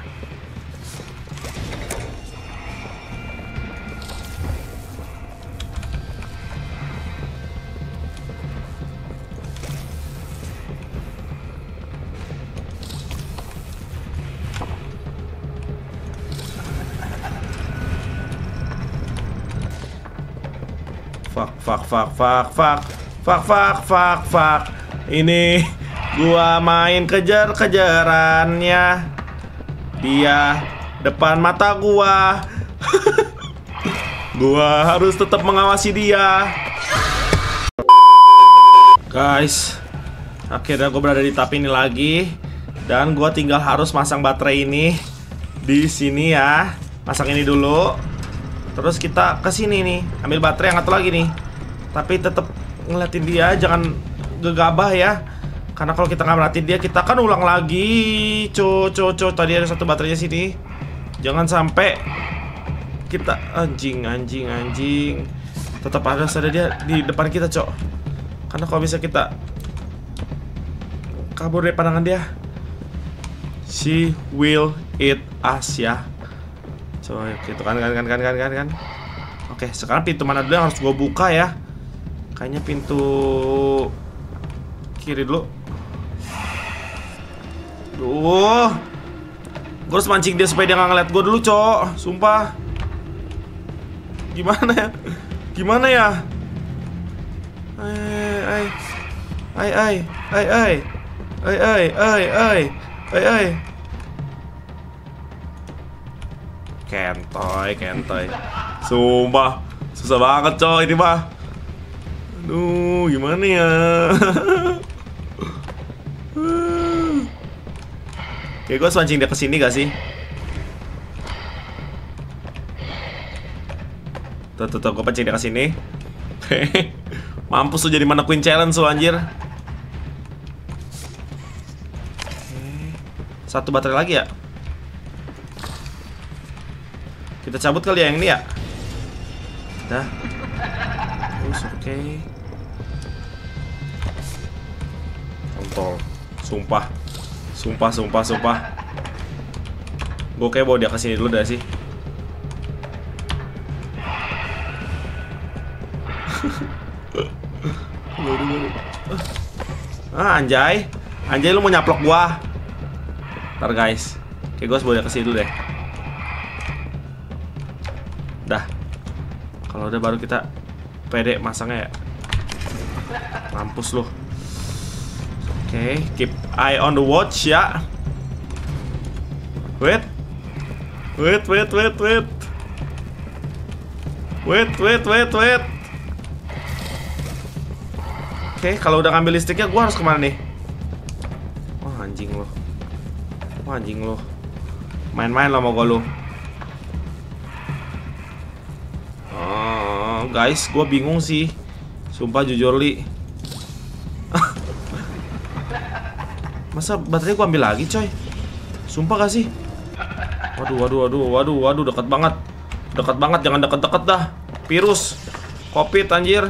Speaker 1: Fuck, fuck, fuck, fuck, fuck, fuck, fuck, fuck, fuck. Ini gua main kejar-kejarannya. Dia depan mata gua. Gua harus tetap mengawasi dia. Guys, akhirnya gua berada di tahap ini lagi. Dan gua tinggal harus masang baterai ini di sini ya. Pasang ini dulu. Terus kita ke sini nih, ambil baterai yang satu lagi nih. Tapi tetap ngeliatin dia, jangan gegabah ya. Karena kalau kita nggak ngeliatin dia, kita akan ulang lagi. Co, co, co. Tadi ada satu baterainya sini. Jangan sampai kita anjing, anjing, anjing. Tetap harus ada dia di depan kita, cok. Karena kalau bisa kita kabur dari pandangan dia, she will eat us ya. So, gitu kan, kan, kan, kan, kan, kan, kan. Oke, sekarang pintu mana dulu yang harus gue buka ya? Kayaknya pintu kiri dulu. Duh, gue harus mancing dia supaya dia nggak ngeliat gue dulu, cok. Sumpah. Gimana ya? Gimana ya? Ay, ay, ay, ay, ay, ay, ay, ay, ay, ay, ay, ay. Kentoy, kentoy. Sumpah, susah banget coy ini mah. Aduh, gimana ya? Oke, gue mancing dia kesini gak sih? Tuh, tuh, tuh, gue pancing dia kesini. Mampus lu jadi mana Queen Challenge lu anjir. Satu baterai lagi ya? Kita cabut kali ya yang ini ya. Dah. Terus oke. Okay. Kontol. Sumpah. Sumpah, sumpah, sumpah. Gue kayak bawa dia kesini dulu dah sih. Ah, anjay. Anjay lu mau nyaplok gua. Ntar guys. Kayak gue bawa dia kesini dulu deh. Dah. Kalau udah baru kita pede masangnya ya. Mampus loh. Oke, keep eye on the watch ya. Wait. Wait, wait, wait, wait. Wait, wait, wait, wait. Oke, kalau udah ngambil listriknya gue harus kemana nih? Wah, anjing lo. Wah, anjing lo. Main-main lo mau gue lo. Oh, guys, gue bingung sih. Sumpah jujur li. Masa baterai gue ambil lagi coy? Sumpah gak sih? Waduh, waduh, waduh, waduh, waduh, dekat banget. Dekat banget, jangan deket-deket dah. Virus Covid anjir.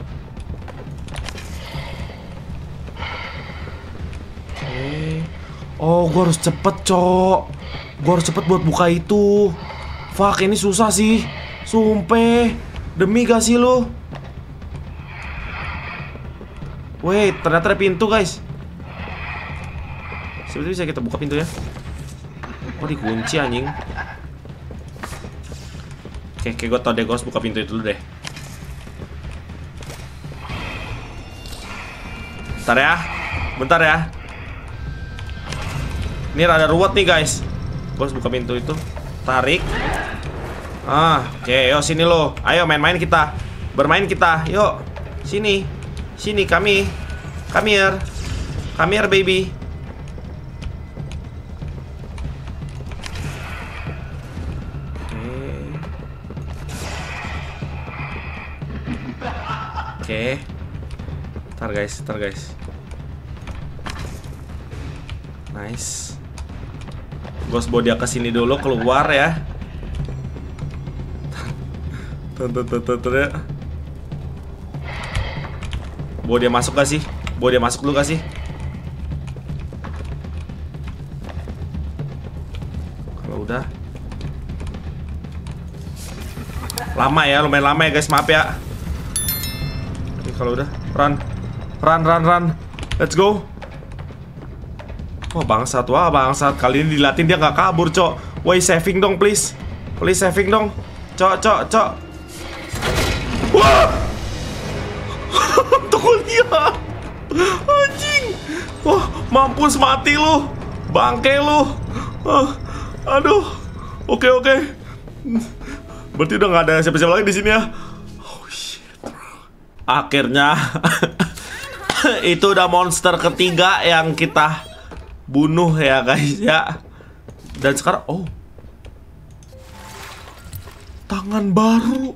Speaker 1: Oke. Oh, gue harus cepet cok. Gue harus cepet buat buka itu. Fuck, ini susah sih. Sumpah. Demi gak sih lo? Wait, ternyata ada pintu guys. Seperti bisa kita buka pintu ya. Oh, dikunci anjing. Oke, oke, gue tau deh, gue harus buka pintu itu dulu deh. Bentar ya. Bentar ya. Ini rada ruwet nih guys. Gue harus buka pintu itu. Tarik. Ah, oke, yuk sini lo. Ayo main-main kita. Bermain kita, yuk. Sini. Sini kami. Come here. Come here baby. Oke. Ntar guys, ntar guys. Nice. Gue harus bawa dia kesini dulu, keluar ya. Tuh, tuh, tuh, tuh, ya. Bawa dia masuk gak sih? Bawa dia masuk dulu gak sih? Kalau udah. Lama ya, lumayan lama ya guys, maaf ya. Oke, kalau udah, run. Run, run, run. Let's go. Wah, bangsat, wah bangsat. Kali ini dilatin dia gak kabur, cok. Woi, saving dong, please. Please saving dong. Cok, cok, cok. Wah! Tunggu dia. Anjing. Wah, mampus mati lu. Bangke lu. Uh, aduh. Oke, oke. Berarti udah gak ada siapa-siapa lagi di sini ya. Oh shit. Akhirnya itu udah monster ketiga yang kita bunuh ya guys ya. Dan sekarang oh. Tangan baru.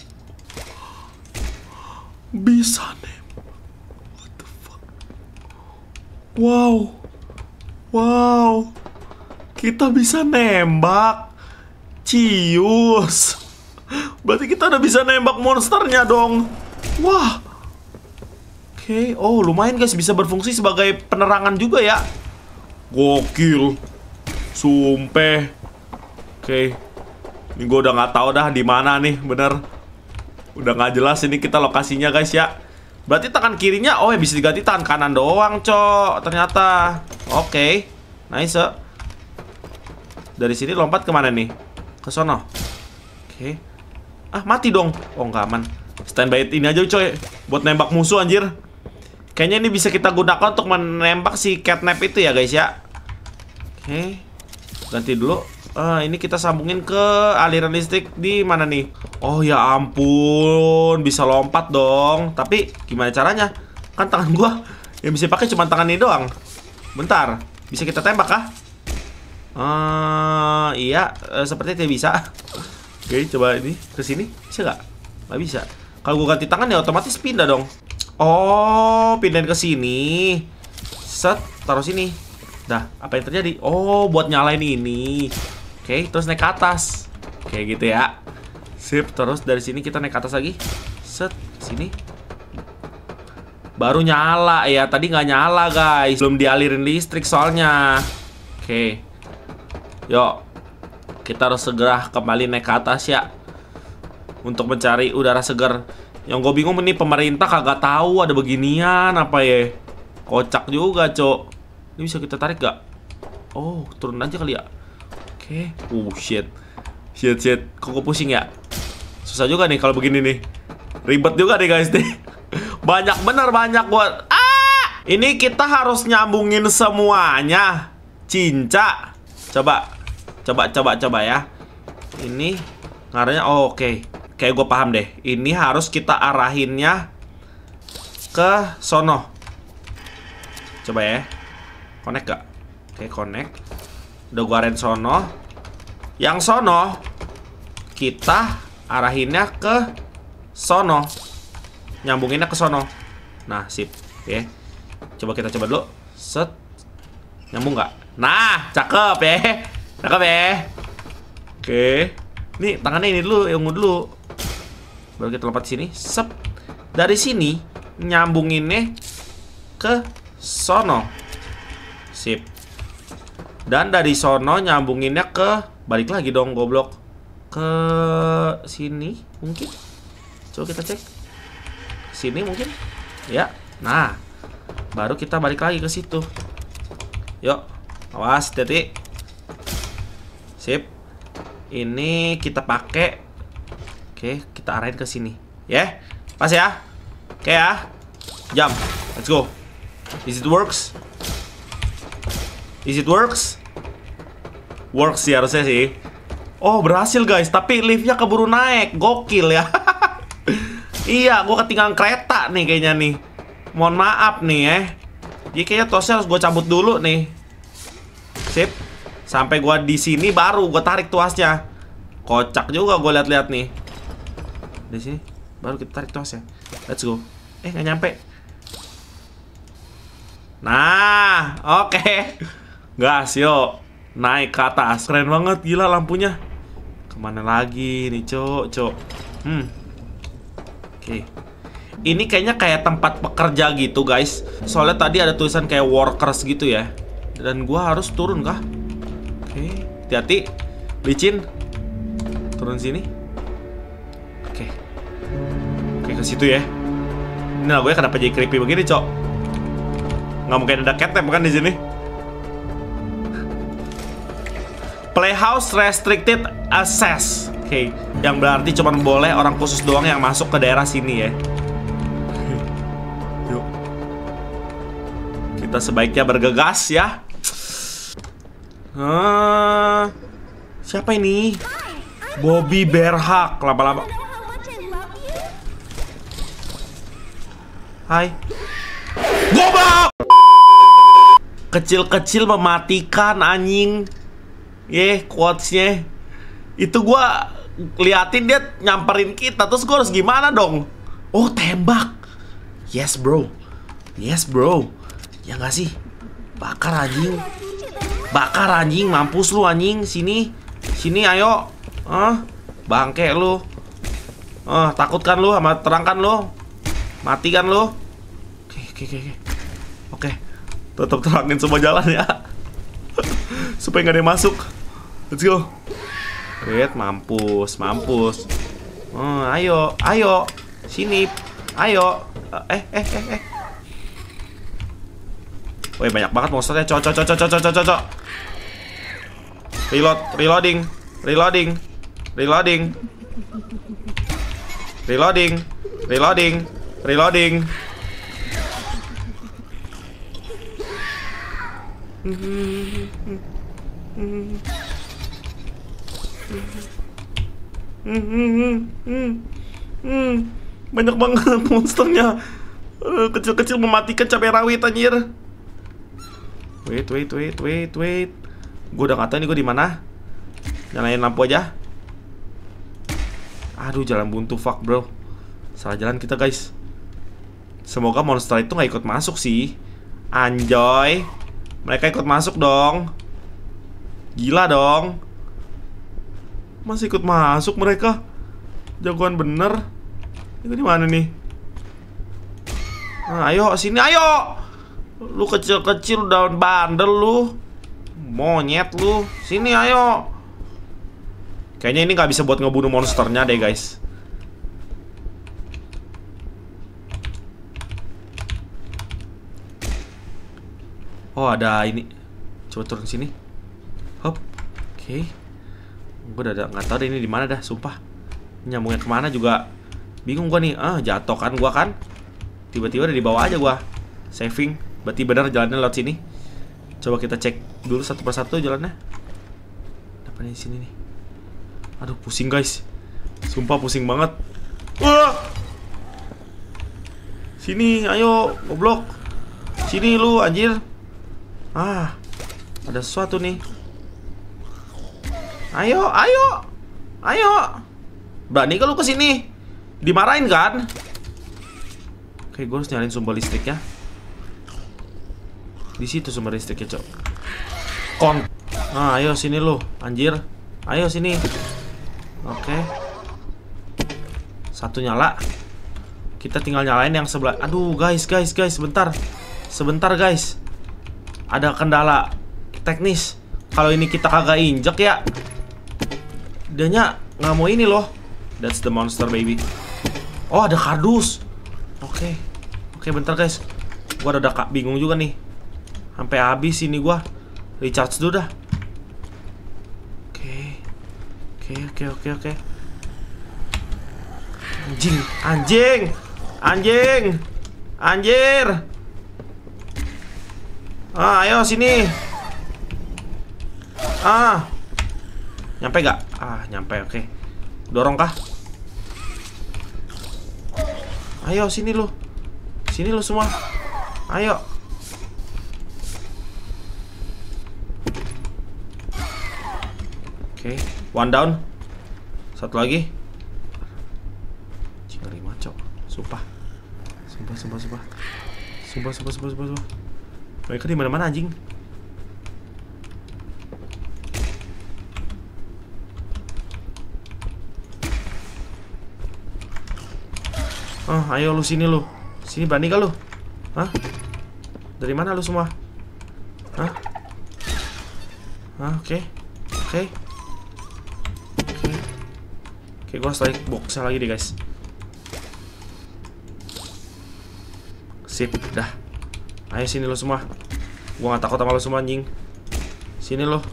Speaker 1: Bisa nih. What the fuck? Wow. Wow. Kita bisa nembak. Cius. Berarti kita udah bisa nembak monsternya dong. Wah. Oke. Okay. Oh, lumayan guys, bisa berfungsi sebagai penerangan juga ya. Gokil. Sumpah. Oke. Okay. Ini gue udah nggak tahu dah di mana nih, bener. Udah nggak jelas ini kita lokasinya guys ya. Berarti tangan kirinya, oh ya bisa diganti tangan kanan doang, cok. Ternyata. Oke, okay. Nice. Dari sini lompat kemana nih? Ke sono. Oke. Okay. Ah, mati dong. Oh, nggak aman. Standby ini aja, coy. Buat nembak musuh, anjir. Kayaknya ini bisa kita gunakan untuk menembak si catnap itu ya, guys ya. Oke. Okay. Ganti dulu. Ah, ini kita sambungin ke aliran listrik di mana nih? Oh ya ampun, bisa lompat dong. Tapi gimana caranya? Kan tangan gua yang bisa pakai cuma tangan ini doang. Bentar, bisa kita tembak kah? Ah, iya, eh, sepertinya tidak bisa. Oke, coba ini ke sini, bisa nggak? Nggak bisa. Kalau gua ganti tangan ya otomatis pindah dong. Oh, pindahin ke sini. Set, taruh sini. Dah, apa yang terjadi? Oh, buat nyalain ini. Oke, terus naik ke atas. Kayak gitu ya. Sip, terus dari sini kita naik ke atas lagi. Set, sini. Baru nyala ya. Tadi nggak nyala guys. Belum dialirin listrik soalnya. Oke. Yuk. Kita harus segera kembali naik ke atas ya. Untuk mencari udara segar. Yang gue bingung nih, pemerintah kagak tahu ada beginian apa ya. Kocak juga, cok. Ini bisa kita tarik gak? Oh, turun aja kali ya. Oke. Okay. Oh, shit. Shit, shit. Kok gue pusing ya? Susah juga nih kalau begini nih. Ribet juga nih guys nih. Banyak bener, banyak buat. Ah! Ini kita harus nyambungin semuanya. Cinca. Coba. Coba, coba, coba ya. Ini ngarahnya, oh, oke okay. Kayak gue paham deh. Ini harus kita arahinnya ke sono. Coba ya. Connect gak? Oke, okay, connect. Udah gue arahin sono. Yang sono kita arahinnya ke sono. Nyambunginnya ke sono. Nah, sip. Oke okay. Coba kita coba dulu. Set. Nyambung gak? Nah, cakep ya. Cakep ya. Oke. Nih, tangannya ini dulu, yang dulu. Baru kita lompat sini. Sep. Dari sini nyambunginnya ke sono. Sip. Dan dari sono nyambunginnya ke, balik lagi dong goblok. Ke sini mungkin. Coba kita cek. Sini mungkin. Ya. Nah, baru kita balik lagi ke situ. Yuk, awas, hati-hati. Sip. Ini kita pakai. Oke, kita arahin ke sini. Ya, yeah. Pas ya. Oke ya. Jump. Let's go. Is it works? Is it works? Works sih harusnya sih. Oh, berhasil guys. Tapi liftnya keburu naik. Gokil ya. Iya, gue ketinggalan kereta nih kayaknya nih. Mohon maaf nih ya. Jadi kayaknya tosnya harus gue cabut dulu nih. Sip. Sampai gue di sini baru gue tarik tuasnya. Kocak juga gue lihat-lihat nih. Di sini baru kita tarik tuasnya. Let's go. Eh, nggak nyampe. Nah, oke. Okay. Gas, yuk. Naik ke atas. Keren banget, gila lampunya. Kemana lagi nih, cok, cok. Hmm. Oke. Okay. Ini kayaknya kayak tempat pekerja gitu guys. Soalnya tadi ada tulisan kayak workers gitu ya. Dan gua harus turun kah? Oke, hati-hati. Licin. Turun sini. Oke. Oke, ke situ ya. Nah, gue kenapa jadi creepy begini, cok? Nggak mungkin ada catnap kan di sini. Playhouse restricted access. Oke, okay. Yang berarti cuma boleh orang khusus doang yang masuk ke daerah sini ya. Yuk. Kita sebaiknya bergegas ya. Ah, siapa ini? Bobby Berhak. Lama-lama. Hai. Goblok. Kecil-kecil mematikan anjing. Ye, quotes-nya. Itu gua liatin dia nyamperin kita. Terus gua harus gimana dong? Oh, tembak. Yes bro. Yes bro. Ya gak sih? Bakar anjing. Bakar anjing. Mampus lu anjing. Sini. Sini ayo. Ah, bangke lu. Ah, takutkan lu sama terangkan lu. Mati kan lu. Oke, oke, oke. Oke. Tetap terangin semua jalan ya. Supaya gak ada yang masuk. Let's go. Wait, mampus, mampus. Oh, ayo, ayo. Sini. Ayo. Eh, eh, eh, eh. Wih, banyak banget monsternya. Cok, cok, cok, cok, cok, cok, cok. Reload, reloading. Reloading. Reloading. Reloading. Reloading. Reloading. Banyak banget monsternya. Kecil-kecil mematikan cabai rawit anjir. Wait, wait, wait, wait, wait. Gue udah gak tau nih gue di mana. Nyalain lampu aja. Aduh, jalan buntu, fuck bro. Salah jalan kita guys. Semoga monster itu gak ikut masuk sih. Anjoy. Mereka ikut masuk dong. Gila dong. Masih ikut masuk mereka. Jagoan bener. Itu di mana nih? Nah, ayo sini ayo. Lu kecil-kecil udah bandel lu. Monyet lu. Sini ayo. Kayaknya ini nggak bisa buat ngebunuh monsternya deh guys. Oh, ada ini. Coba turun sini. Hop. Oke. Okay. Gue udah nggak tahu deh ini di mana dah, sumpah. Nyambungnya kemana juga bingung gue nih. Ah, jatuh kan gue kan. Tiba-tiba udah di bawah aja gue. Saving. Berarti benar jalannya lewat sini. Coba kita cek dulu satu persatu jalannya. Depannya di sini nih. Aduh, pusing guys. Sumpah pusing banget. Wah. Sini, ayo, goblok. Sini lu, anjir. Ah, ada sesuatu nih. Ayo, ayo. Ayo. Berani kalau ke sini? Dimarahin kan? Oke, gue harus nyalain sumber listriknya. Di situ sumber listriknya, cok. Kon. Nah, ayo sini lu, anjir. Ayo sini. Oke. Satu nyala. Kita tinggal nyalain yang sebelah. Aduh, guys, guys, guys, sebentar. Sebentar, guys. Ada kendala teknis. Kalau ini kita kagak injek ya. Dianya nggak mau ini loh. That's the monster, baby. Oh, ada kardus. Oke. Oke, bentar, guys. Gua rada kak bingung juga nih. Sampai habis ini gua. Recharge dulu dah. Oke. Oke, oke, oke, oke. Anjing, anjing. Anjing. Anjir. Ah, ayo sini. Ah. Nyampe gak? Ah, nyampe, oke. Dorong kah? Ayo sini lu. Sini lu semua. Ayo. Oke, one down. Satu lagi. Ngeri maco. Sumpah. Sumpah, sumpah, sumpah. Sumpah, sumpah, sumpah, sumpah, sumpah. Mereka di mana-mana anjing. Ah, ayo lu sini lu. Sini berani gak lu? Hah? Dari mana lu semua? Hah? Ah, oke. Okay. Oke. Okay. Oke. Okay. Oke, okay, gua harus tarik boxnya lagi deh, guys. Sip, dah. Ayo sini lu semua. Gua gak takut sama lu semua, anjing. Sini lu.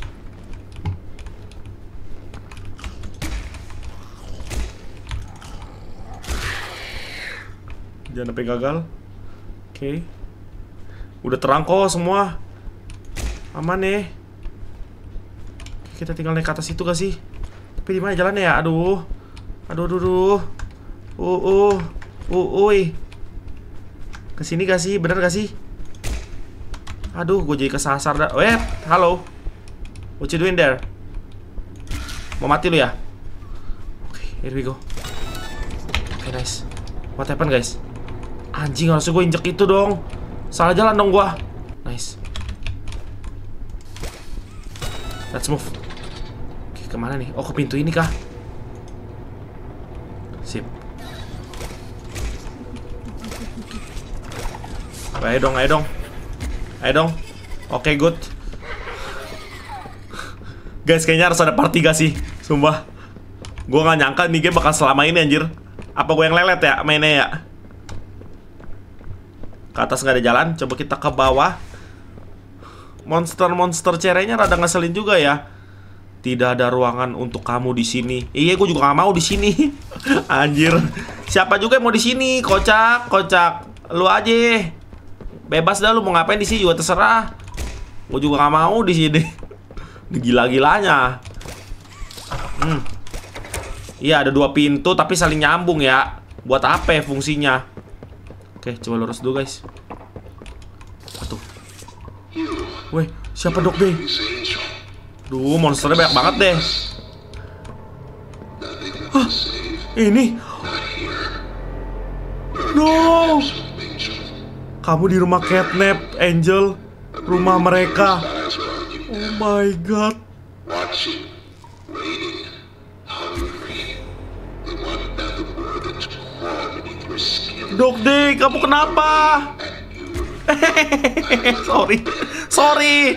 Speaker 1: Jangan sampai gagal. Oke. Okay. Udah terang kok semua. Aman nih. Kita tinggal naik ke atas itu gak sih? Tapi di mana jalannya ya? Aduh. Aduh, aduh, aduh. Uh, uh. Uh, uy. Kesini gak sih? Bener gak sih? Aduh, gue jadi kesasar dah. Wait, halo. What you doing there? Mau mati lu ya? Oke, okay, here we go. Oke, okay, nice. What happened, guys? Anjing, harusnya gue injek itu dong. Salah jalan dong gue. Nice. Let's move. Oke, kemana nih? Oh, ke pintu ini kah? Sip. Ayo dong, ayo dong. Ayo dong. Oke, good. Guys, kayaknya harus ada part tiga sih. Sumpah. Gue gak nyangka nih game bakal selama ini, anjir. Apa gue yang lelet ya mainnya ya? Ke atas nggak ada jalan, coba kita ke bawah. Monster-monster cerenya rada ngeselin juga ya. Tidak ada ruangan untuk kamu di sini. Iya, gue juga nggak mau di sini. Anjir. Siapa juga yang mau di sini? Kocak, kocak. Lu aja. Bebas dah, lu mau ngapain di sini juga terserah. Gue juga nggak mau di sini. Gila-gilanya. Hmm. Iya, ada dua pintu tapi saling nyambung ya. Buat apa ya fungsinya? Oke, coba lurus dulu, guys. Satu. Weh, siapa dok deh? Duh, monsternya banyak banget deh. Hah, ini? No. Kamu di rumah catnap, Angel. Rumah mereka. Oh my god. Dok deh, kamu kenapa? Sorry, sorry.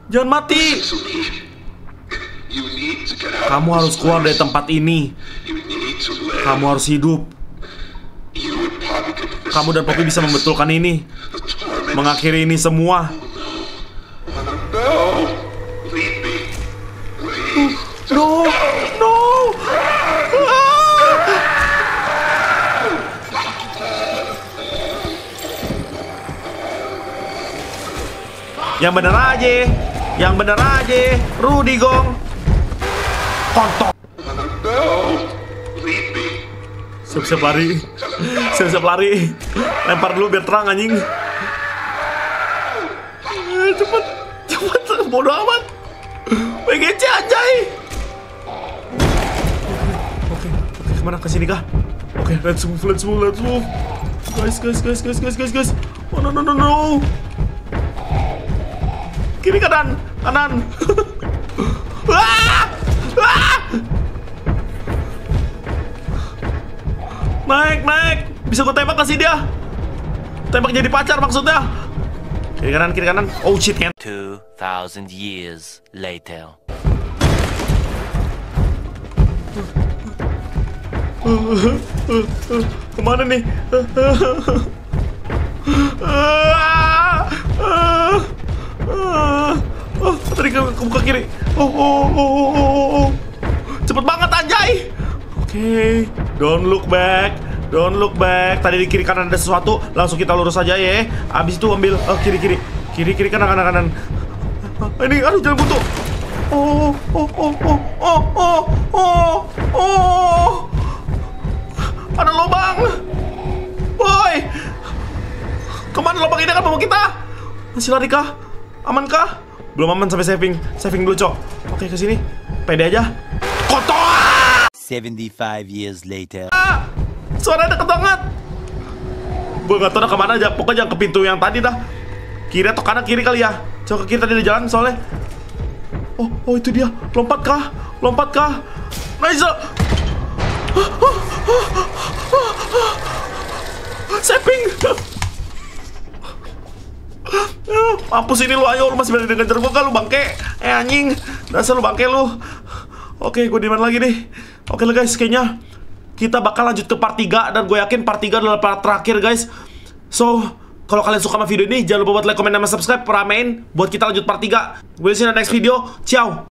Speaker 1: Jangan mati.
Speaker 4: Listen to me. You need to get out
Speaker 1: Kamu
Speaker 4: of
Speaker 1: harus
Speaker 4: this
Speaker 1: keluar dari
Speaker 4: place.
Speaker 1: tempat ini.
Speaker 4: You need to live.
Speaker 1: Kamu harus hidup.
Speaker 4: You and Poppy can fix
Speaker 1: Kamu dan Poppy bisa membetulkan ini,
Speaker 4: the torment.
Speaker 1: mengakhiri ini semua.
Speaker 4: No. Leave me. Please.
Speaker 1: No, no. Ah! Yang bener aja, yang bener aja, Rudy Gong. Kontol.
Speaker 4: No. Leave me.
Speaker 1: Siap-siap lari, siap-siap lari. Lempar dulu biar terang anjing. Eh, cepet, cepet, bodoh amat. W G C anjay. Oke, oke, kemana? Ke sini kah? Oke, let's move, let's move, let's move. Guys, guys, guys, guys, guys, guys, guys. Oh no, no, no, no. Kiri, kanan, kanan. Ah! Ah! Naik, naik. Bisa gue tembak kasih dia. Tembak jadi pacar maksudnya. Kiri kanan, kiri kanan. Oh shit, kan.
Speaker 5: Two thousand years later.
Speaker 1: Kemana nih? Oh, tadi ke buka kiri. Oh, oh, oh, oh, oh, oh. Cepet banget anjay. Oke, don't look back. Don't look back. Tadi di kiri kanan ada sesuatu, langsung kita lurus aja ya. Abis itu ambil oh, kiri kiri. Kiri kiri kanan kanan kanan. Ini aduh jalan buntu. Oh, oh, oh, oh, oh, oh, oh, oh. Ada lubang. Woi. Kemana lubang ini kan bawa kita? Masih lari kah? Aman kah? Belum aman sampai saving. Saving dulu, Cok. Oke, ke sini. Pede aja. Kotor.
Speaker 5: Seventy-five years later.
Speaker 1: Ah, suara deket banget. Gue gak tau dah kemana aja. Pokoknya jangan ke pintu yang tadi dah. Kiri atau kanan kiri kali ya. Coba ke kiri tadi ada jalan soalnya. Oh, oh itu dia. Lompat kah? Lompat kah? Nice. Saving. Mampus ini lu, ayo lu masih berani ngejar gua kan lu bangke. Eh anjing, dasar lu bangke lu. Oke, gue di mana lagi nih? Oke lah guys, kayaknya kita bakal lanjut ke part tiga. Dan gue yakin part tiga adalah part terakhir guys. So, kalau kalian suka sama video ini, jangan lupa buat like, comment, dan subscribe. Ramein buat kita lanjut part tiga. We'll see you in the next video. Ciao.